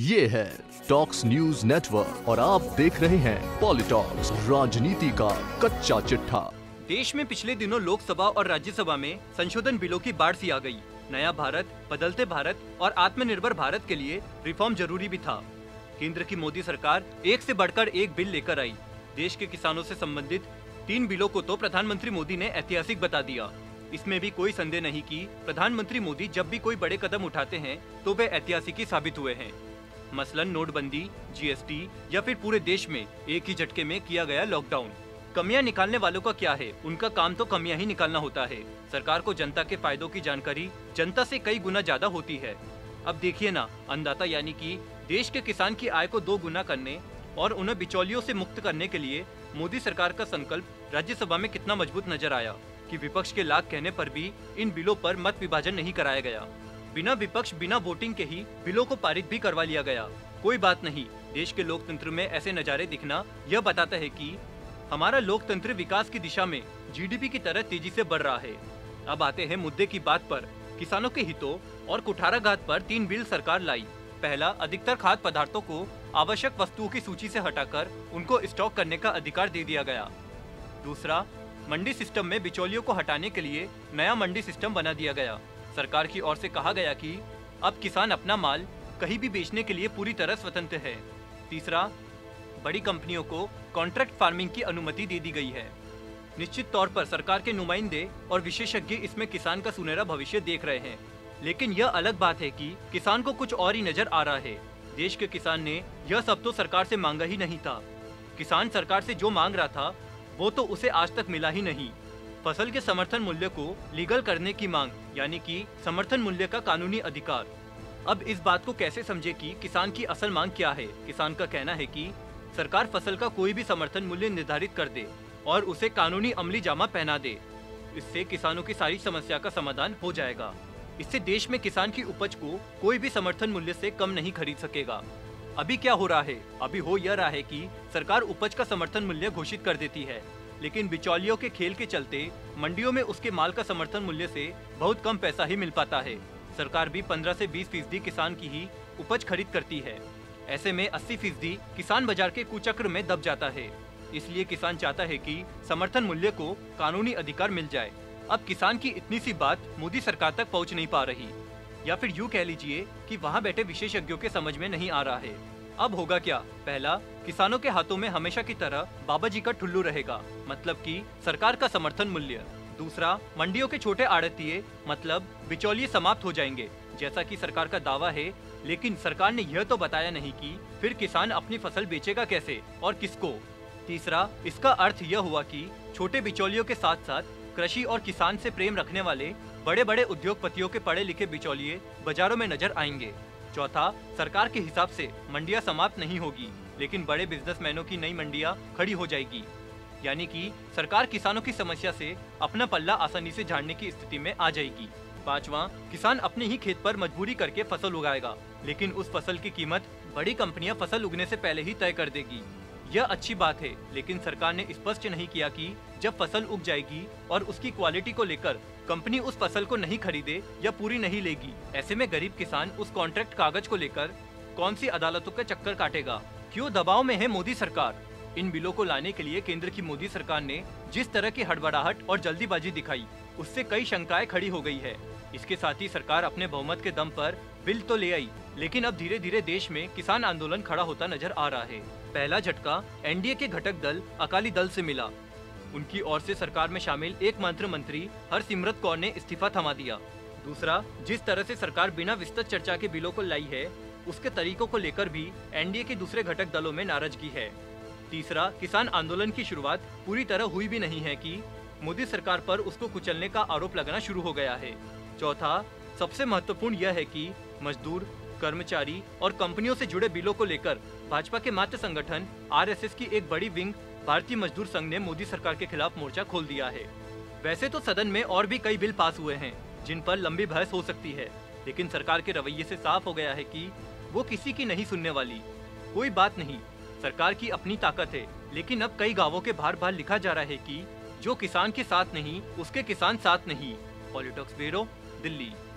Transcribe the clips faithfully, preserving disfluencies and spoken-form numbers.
ये है talks news network और आप देख रहे हैं पॉलिटॉक्स, राजनीति का कच्चा चिट्ठा। देश में पिछले दिनों लोकसभा और राज्यसभा में संशोधन बिलों की बाढ़ सी आ गई। नया भारत, बदलते भारत और आत्मनिर्भर भारत के लिए रिफॉर्म जरूरी भी था। केंद्र की मोदी सरकार एक से बढ़कर एक बिल लेकर आई। देश के किसानों से संबंधित तीन बिलों को तो प्रधानमंत्री मोदी ने ऐतिहासिक बता दिया। इसमें भी कोई संदेह नहीं कि प्रधानमंत्री मोदी जब भी कोई बड़े कदम उठाते हैं तो वे ऐतिहासिक ही साबित हुए हैं। मसलन नोटबंदी, जीएसटी या फिर पूरे देश में एक ही झटके में किया गया लॉकडाउन। कमियां निकालने वालों का क्या है, उनका काम तो कमियां ही निकालना होता है। सरकार को जनता के फायदों की जानकारी जनता से कई गुना ज्यादा होती है। अब देखिए ना, अन्नदाता यानी कि देश के किसान की आय को दो गुना करने और उन्हें बिचौलियों से मुक्त करने के लिए मोदी सरकार का संकल्प राज्यसभा में कितना मजबूत नजर आया कि विपक्ष के लाख कहने पर भी इन बिलों पर मत विभाजन नहीं कराया गया। बिना विपक्ष, बिना वोटिंग के ही बिलों को पारित भी करवा लिया गया। कोई बात नहीं, देश के लोकतंत्र में ऐसे नजारे दिखना यह बताता है कि हमारा लोकतंत्र विकास की दिशा में जीडीपी की तरह तेजी से बढ़ रहा है। अब आते हैं मुद्दे की बात पर। किसानों के हितों और कुठाराघात पर तीन बिल सरकार लाई। पहला, अधिकतर खाद्य पदार्थों को आवश्यक वस्तुओं की सूची से हटाकर उनको स्टॉक करने का अधिकार दे दिया गया। दूसरा, मंडी सिस्टम में बिचौलियों को हटाने के लिए नया मंडी सिस्टम बना दिया गया। सरकार की ओर से कहा गया कि अब किसान अपना माल कहीं भी बेचने के लिए पूरी तरह स्वतंत्र है। तीसरा, बड़ी कंपनियों को कॉन्ट्रैक्ट फार्मिंग की अनुमति दे दी गई है। निश्चित तौर पर सरकार के नुमाइंदे और विशेषज्ञ इसमें किसान का सुनहरा भविष्य देख रहे हैं, लेकिन यह अलग बात है कि किसान को कुछ और ही नजर आ रहा है। देश के किसान ने यह सब तो सरकार से मांगा ही नहीं था। किसान सरकार से जो मांग रहा था वो तो उसे आज तक मिला ही नहीं। फसल के समर्थन मूल्य को लीगल करने की मांग, यानी कि समर्थन मूल्य का कानूनी अधिकार। अब इस बात को कैसे समझे कि किसान की असल मांग क्या है। किसान का कहना है कि सरकार फसल का कोई भी समर्थन मूल्य निर्धारित कर दे और उसे कानूनी अमली जामा पहना दे। इससे किसानों की सारी समस्या का समाधान हो जाएगा। इससे देश में किसान की उपज को कोई भी समर्थन मूल्य से कम नहीं खरीद सकेगा। अभी क्या हो रहा है? अभी हो यह रहा है कि सरकार उपज का समर्थन मूल्य घोषित कर देती है, लेकिन बिचौलियों के खेल के चलते मंडियों में उसके माल का समर्थन मूल्य से बहुत कम पैसा ही मिल पाता है। सरकार भी पंद्रह से बीस फीसदी किसान की ही उपज खरीद करती है। ऐसे में अस्सी फीसदी किसान बाजार के कुचक्र में दब जाता है। इसलिए किसान चाहता है कि समर्थन मूल्य को कानूनी अधिकार मिल जाए। अब किसान की इतनी सी बात मोदी सरकार तक पहुंच नहीं पा रही, या फिर यूँ कह लीजिए कि वहाँ बैठे विशेषज्ञों के समझ में नहीं आ रहा है। अब होगा क्या? पहला, किसानों के हाथों में हमेशा की तरह बाबा जी का ठुल्लू रहेगा, मतलब कि सरकार का समर्थन मूल्य। दूसरा, मंडियों के छोटे आड़तिये मतलब बिचौलिए समाप्त हो जाएंगे, जैसा कि सरकार का दावा है, लेकिन सरकार ने यह तो बताया नहीं कि फिर किसान अपनी फसल बेचेगा कैसे और किसको। तीसरा, इसका अर्थ यह हुआ कि छोटे बिचौलियों के साथ साथ कृषि और किसान से प्रेम रखने वाले बड़े बड़े उद्योगपतियों के पढ़े लिखे बिचौलिए बाजारों में नजर आएंगे। चौथा, सरकार के हिसाब से मंडियां समाप्त नहीं होगी, लेकिन बड़े बिजनेसमैनों की नई मंडियां खड़ी हो जाएगी, यानी कि सरकार किसानों की समस्या से अपना पल्ला आसानी से झाड़ने की स्थिति में आ जाएगी। पांचवा, किसान अपने ही खेत पर मजबूरी करके फसल उगाएगा, लेकिन उस फसल की कीमत बड़ी कंपनियां फसल उगने से पहले ही तय कर देगी। यह अच्छी बात है, लेकिन सरकार ने स्पष्ट नहीं किया कि जब फसल उग जाएगी और उसकी क्वालिटी को लेकर कंपनी उस फसल को नहीं खरीदे या पूरी नहीं लेगी, ऐसे में गरीब किसान उस कॉन्ट्रैक्ट कागज को लेकर कौन सी अदालतों का चक्कर काटेगा? क्यों दबाव में है मोदी सरकार? इन बिलों को लाने के लिए केंद्र की मोदी सरकार ने जिस तरह की हड़बड़ाहट और जल्दीबाजी दिखाई, उससे कई शंकाएं खड़ी हो गई है। इसके साथ ही सरकार अपने बहुमत के दम पर बिल तो ले आई, लेकिन अब धीरे धीरे देश में किसान आंदोलन खड़ा होता नजर आ रहा है। पहला झटका एनडीए के घटक दल अकाली दल से मिला। उनकी ओर से सरकार में शामिल एकमात्र मंत्री हरसिमरत कौर ने इस्तीफा थमा दिया। दूसरा, जिस तरह से सरकार बिना विस्तृत चर्चा के बिलों को लाई है, उसके तरीकों को लेकर भी एनडीए के दूसरे घटक दलों में नाराजगी है। तीसरा, किसान आंदोलन की शुरुआत पूरी तरह हुई भी नहीं है कि मोदी सरकार पर उसको कुचलने का आरोप लगना शुरू हो गया है। चौथा, सबसे महत्वपूर्ण यह है कि मजदूर, कर्मचारी और कंपनियों से जुड़े बिलों को लेकर भाजपा के मात्र संगठन आरएसएस की एक बड़ी विंग भारतीय मजदूर संघ ने मोदी सरकार के खिलाफ मोर्चा खोल दिया है। वैसे तो सदन में और भी कई बिल पास हुए हैं जिन पर लंबी बहस हो सकती है, लेकिन सरकार के रवैये से साफ हो गया है कि वो किसी की नहीं सुनने वाली। कोई बात नहीं, सरकार की अपनी ताकत है, लेकिन अब कई गांवों के बाहर बाहर लिखा जा रहा है कि जो किसान के साथ नहीं उसके किसान साथ नहीं। Politics bureau, Delhi.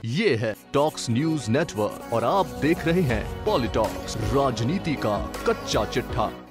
ये है टॉक्स न्यूज नेटवर्क और आप देख रहे हैं पॉलिटॉक्स, राजनीति का कच्चा चिट्ठा।